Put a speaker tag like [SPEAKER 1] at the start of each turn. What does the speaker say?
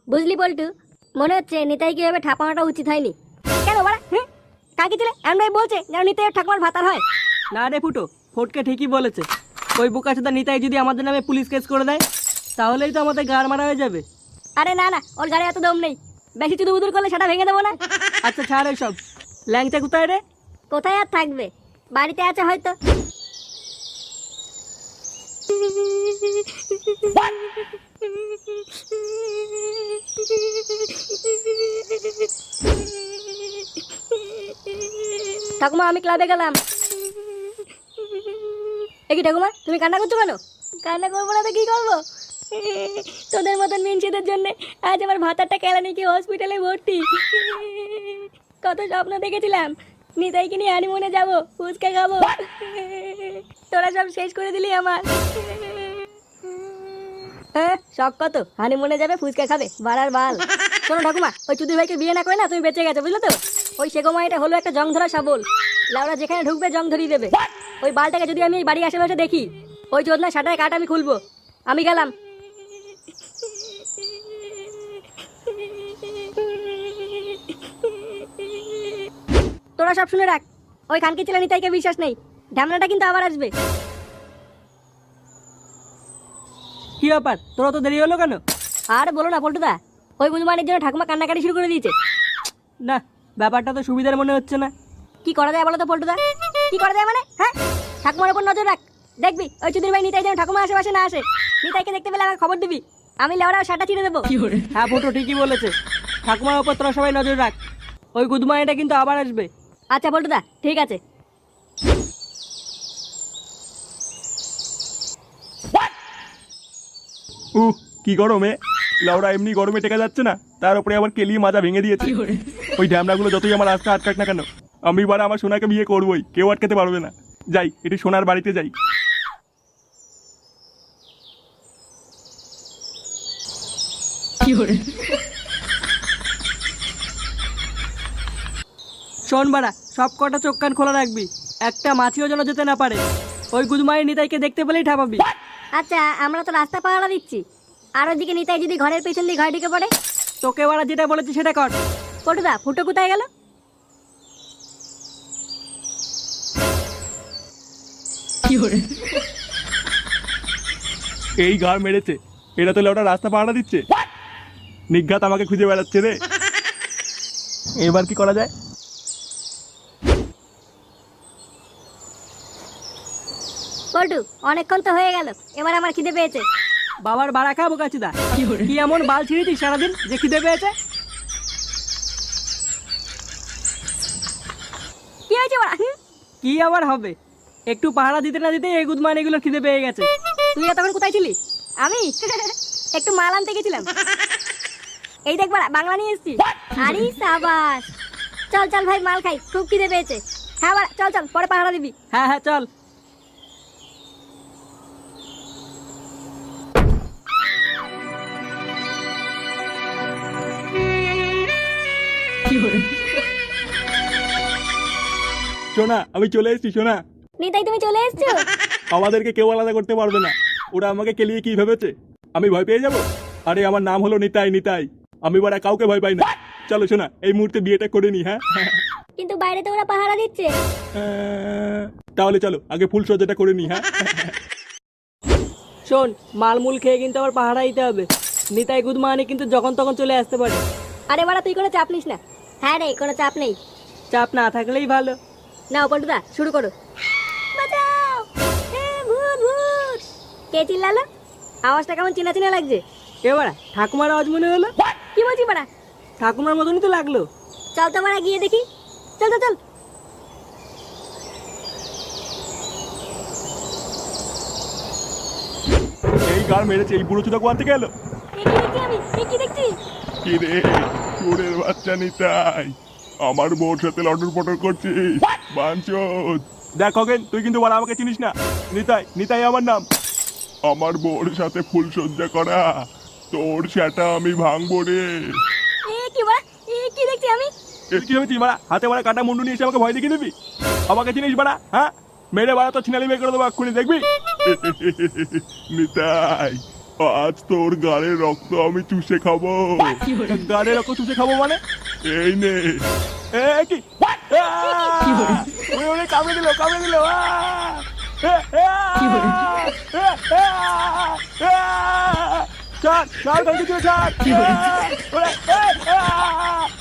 [SPEAKER 1] বুঝলি বল্টু, মনে হচ্ছে নিতাইকে এভাবে ঠাপানোটা উচিত হয়নি। কেন বাড়া? কাকি ছেলে এমনই বলছে যেন নিতাই ঠাকুমার ভাতার হয়।
[SPEAKER 2] না রে ফুটো, ফটকে ঠিকই বলেছে। ওই বোকাচোদা নিতাই যদি আমাদের নামে পুলিশ কেস করে দেয় তাহলেই তো আমাদের গাড় মারা হয়ে যাবে।
[SPEAKER 1] আরে না না, ওর গাড়ি এত দম নেই, বেশি চুদুবুদুর করলে সেটা ভেঙে দেবো না।
[SPEAKER 2] আচ্ছা ছাড় ওইসব। ল্যাংচা কোথায় রে?
[SPEAKER 1] কোথায় আর থাকবে, বাড়িতে আছে হয়তো। ঠাকুমা আমি ক্লাবে গেলাম। কি ঠাকুমা তুমি কান্না করছো কেন? কান্না করবো না তো কি করবো? তোদের মতন মিনসিদের জন্য আজ আমার ভাতারটা কেলানি কি হসপিটালে ভর্তি। কত স্বপ্ন দেখেছিলাম নিতাইকে নিয়ে হানিমুনে যাবো, ফুচকা খাবো, তোরা সব শেষ করে দিলি আমার। হ্যাঁ শখ কত, হানিমুনে যাবে ফুচকা খাবে, বাড়ার বাল। শোনো ঠাকুমা, ওই চুদির ভাইকে বিয়ে না করে না তুমি বেঁচে গেছো, বুঝলো তো? ওই সেগো এটা হলো একটা জং ধরা শাবল, লাউরা যেখানে ঢুকবে জং ধরিয়ে দেবে। ওই বালটাকে যদি আমি এই বাড়ি আশেপাশে দেখি, ওই চোদনা সাটায় কাট আমি খুলবো। আমি গেলাম। তোরা সব শুনে রাখ, ওই খানকি ছেলে নিতাইকে বিশ্বাস নেই, ঢ্যামনাটা কিন্তু আবার আসবে।
[SPEAKER 2] কি ব্যাপার, তোরা তো দেরি হলো কেন?
[SPEAKER 1] আর বলো না পল্টুদা, ওই বুঝমানের জন্য ঠাকুমা কান্নাকাটি শুরু করে দিয়েছে।
[SPEAKER 2] না, ব্যাপারটা তো সুবিধার মনে হচ্ছে না।
[SPEAKER 1] কি করা যায় বলো তো পল্টুদা? কি করা যায় মানে? হ্যাঁ, ঠাকুমার উপর নজর রাখ, দেখবি ওই চুদির ভাই নিতাই যেন ঠাকুমার আশেপাশে না আসে। নিতাইকে দেখতে পেলে আমাকে খবর দিবি, আমি লেওড়াও সাটা ছিঁড়ে দেবো।
[SPEAKER 2] হ্যাঁ ফুটো ঠিকই বলেছে, ঠাকুমার উপর তোরা সবাই নজর রাখ, ওই গুদমানিটা কিন্তু আবার আসবে।
[SPEAKER 1] আচ্ছা পল্টুদা ঠিক আছে।
[SPEAKER 3] কি গরমে লাউড়া, এমনি গরমে টেকা যাচ্ছে না, তার উপরে আবার কেলিয়ে মাজা ভেঙে দিয়েছে। ওই ঢ্যামড়াগুলো যতই আমার রাস্তা আটকাক না কেন, আমি এবার আমার সোনাকে বিয়ে করবোই, কেউ আটকাতে পারবে না। যাই, একটু সোনার বাড়িতে যাই।
[SPEAKER 2] শোন বাড়া, সব কটা চোখ কান খোলা রাখবি, একটা মাছিও যেন যেতে না পারে। ওই গুদমানি নিতাইকে দেখতে পেলেই ঠাপাবি।
[SPEAKER 1] আচ্ছা আমরা তো রাস্তা পাহারা দিচ্ছি, আর ওদিকে নিতাই যদি ঘরের পেছন দিয়ে ঘরে ঢুকে পড়ে?
[SPEAKER 2] তোকে বাড়া যেটা বলেছি সেটা কর।
[SPEAKER 1] পল্টুদা ফুটো কোথায় গেল?
[SPEAKER 3] এই ঘর মেরেছে, এরা তো লাউড়া রাস্তা পাহারা দিচ্ছে। নিঘাত আমাকে খুঁজে বেড়াচ্ছে রে। এবার কি করা যায়?
[SPEAKER 1] পল্টু অনেকক্ষণ তো হয়ে গেল, এবার আমার খিদে পেয়েছে।
[SPEAKER 2] বাবার বাড়া খাবো কাচিদা, কি এমন বাল ছিঁড়েছিস সারাদিন যে খিদে পেয়েছে?
[SPEAKER 1] কি হয়েছে বাড়া?
[SPEAKER 2] কি আবার হবে, একটু পাহারা দিতে না দিতে এই গুদমানি এগুলো খিদে পেয়ে গেছে।
[SPEAKER 1] তুই এতক্ষণ কোথায় ছিলি? আমি একটু মাল আনতে গেছিলাম। এই দেখ বাড়া, বাংলা নিয়ে এসেছি। আরে সাবাস, চল চল ভাই মাল খাই, খুব খিদে পেয়েছে। হ্যাঁ বাড়া চল চল, পরে পাহারা দিবি।
[SPEAKER 2] হ্যাঁ হ্যাঁ চল।
[SPEAKER 3] সোনা আমি চলে এসেছি। সোনা,
[SPEAKER 1] নিতাই তুমি চলে এসছো?
[SPEAKER 3] আমাদেরকে কেউ আলাদা করতে পারবে না। ওরা আমাকে কেলিয়ে কি ভেবেছে, আমি ভয় পেয়ে যাব? আরে আমার নাম হলো নিতাই, নিতাই। আমি বড় কাউকে ভয় পাই না। চলো সোনা, এই মুহূর্তে বিয়েটা করে নি। হ্যাঁ
[SPEAKER 1] কিন্তু বাইরে তো ওরা পাহারা দিচ্ছে।
[SPEAKER 3] তাহলে চলো আগে ফুল সজ্জাটা করে নি। হ্যাঁ
[SPEAKER 2] শোন, মালমূল খেয়ে কিন্তু আবার পাহারা দিতে হবে, নিতাই গুদমানি কিন্তু যখন তখন চলে আসতে পারে।
[SPEAKER 1] আরে বাড়া তুই কোনো চাপ নিস না। হ্যাঁ রে, কোনো চাপ নেই।
[SPEAKER 2] চাপ না থাকলেই ভালো।
[SPEAKER 1] নাও পল্টুদা শুরু করো। বাঁচাও, ভূত ভূত। কে চিল্লালো? আওয়াজটা কেমন চেনা চেনা লাগছে।
[SPEAKER 2] এবার ঠাকুমার আওয়াজ মনে হলো।
[SPEAKER 1] কি বলছি বাড়া?
[SPEAKER 2] ঠাকুমার মতনই তো লাগলো।
[SPEAKER 1] চল তো বাড়া গিয়ে দেখি, চল চল চল।
[SPEAKER 3] এই গার মেরেছে, এই বুড়ো চুদা কোয়ার থেকে এলো।
[SPEAKER 1] কি দেখছি?
[SPEAKER 3] কি রে চোরের বাচ্চা নিতাই, আমার বউর সাথে লটর পটর করছিস বাঞ্চোদ। দেখ খগেন, তুই কিন্তু বড় আমাকে চিনিস না। নিতাই, নিতাই আমার নাম। আমার বউর সাথে ফুল সজ্জা করা, তোর সেটা আমি ভাঙবো রে।
[SPEAKER 1] কি দেখছি আমি?
[SPEAKER 3] কি ভেবেছিস বাড়া, হাতে বাড়া কাটা মুন্ডু নিয়ে এসে আমাকে ভয় দেখিয়ে দিবি? আমাকে চিনিস বাড়া? হ্যাঁ, মেরে বাড়া তো ছিনালি বের করে দেবো এক্ষুনি, দেখবি? নিতাই, আজ তোর গাড়ির রক্ত আমি চুষে খাবো।
[SPEAKER 2] গাড়ির রক্ত চুষে খাবো মানে?
[SPEAKER 3] এই নে।
[SPEAKER 2] এ কি? ওরে কামড়ে দিল, কামড়ে দিল। ছাড়, ছাড়, ছাড়।